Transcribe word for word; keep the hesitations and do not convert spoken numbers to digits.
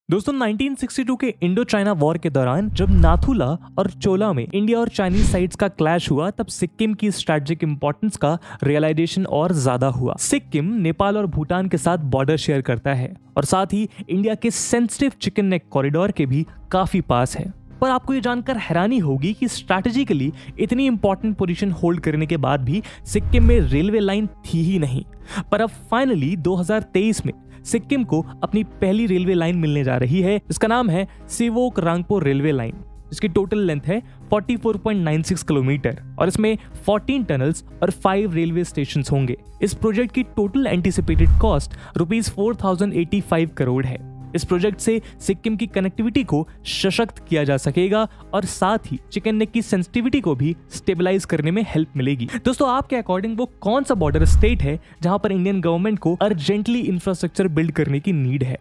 दोस्तों nineteen sixty two के Indo China war के दौरान जब नाथुला और चोला में इंडिया और चाइनीज साइड्स का क्लैश हुआ तब सिक्किम की स्ट्रेटेजिक इंपॉर्टेंस का रियलाइजेशन और ज्यादा हुआ। सिक्किम नेपाल और भूटान के साथ बॉर्डर शेयर करता है और साथ ही इंडिया के सेंसिटिव चिकन नेक कॉरिडोर के भी काफी पास है। पर आपको ये जानकर हैरानी होगी कि स्ट्रैटेजिकली इतनी इंपॉर्टेंट पोजीशन होल्ड करने के बाद भी सिक्किम में रेलवे लाइन थी ही नहीं। पर अब फाइनली दो हज़ार तेईस में सिक्किम को अपनी पहली रेलवे लाइन मिलने जा रही है। इसका नाम है सिवोक रांगपो रेलवे लाइन, जिसकी टोटल लेंथ है चौवालीस पॉइंट नौ छह किलोमीटर और इसमें चौदह टनल्स और पाँच रेलवे स्टेशन होंगे। इस प्रोजेक्ट की total anticipated cost rupees four thousand eighty five crore है। इस प्रोजेक्ट से सिक्किम की कनेक्टिविटी को सशक्त किया जा सकेगा और साथ ही चिकन नेक की सेंसिटिविटी को भी स्टेबलाइज करने में हेल्प मिलेगी। दोस्तों आपके अकॉर्डिंग वो कौन सा बॉर्डर स्टेट है जहां पर इंडियन गवर्नमेंट को अर्जेंटली इंफ्रास्ट्रक्चर बिल्ड करने की नीड है?